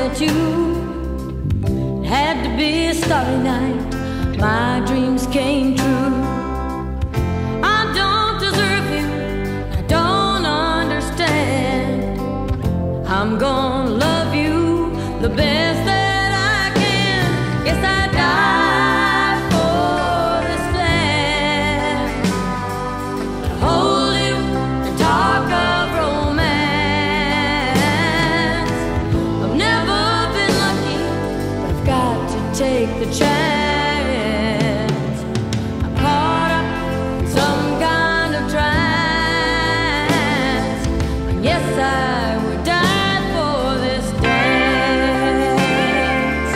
met you. It had to be a starry night. My dreams came true. I don't deserve you. I don't understand. I'm gonna love you the best that I can. Yes, I die for this land. To hold you and talk of romance. I've never been lucky, but I've got to take the chance. I'm caught up in some kind of trance, and yes, I would die for this dance.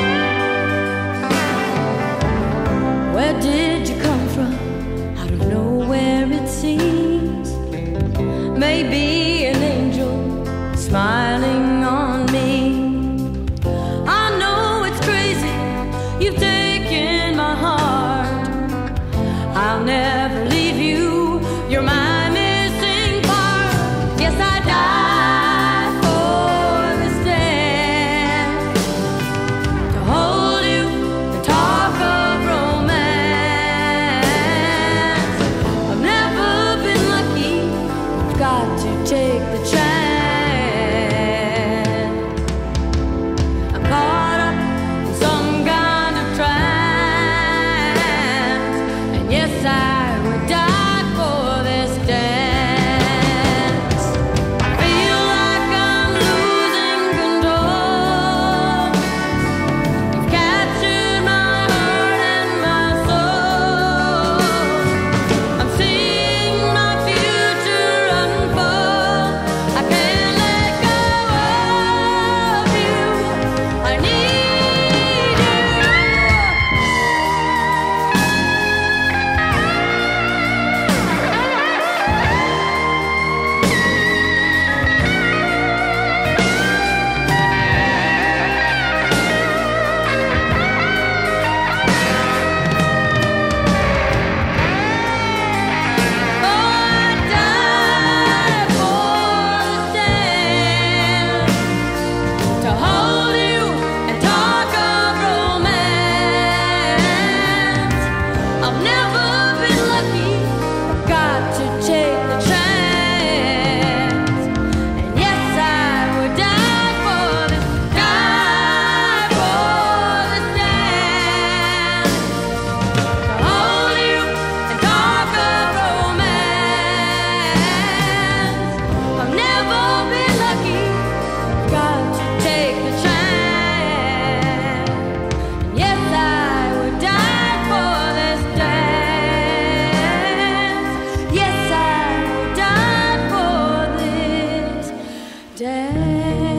Where did you come from? Out of nowhere it seems. Maybe an angel smiling on me. I know it's crazy, you've taken my heart. I'll never leave you, you're my missing part. Yes, I die for this dance. To hold you and talk of romance. I've never been lucky, I've got to take the chance. I'm caught up in some kind of trance, and yes, I would die for this dance. I feel like I'm losing control. You've captured my heart and my soul. I'm seeing my future unfold. I can't let go of you. I need you. Oh, I die for this dance. To hold you and talk of romance. I've never been lucky, I've got to take the chance. And yes, I would die for this dance. To hold you and talk of romance. I've never been lucky, I've got to take the chance. And yes, I would die for this dance. Yes, I would die for this dance.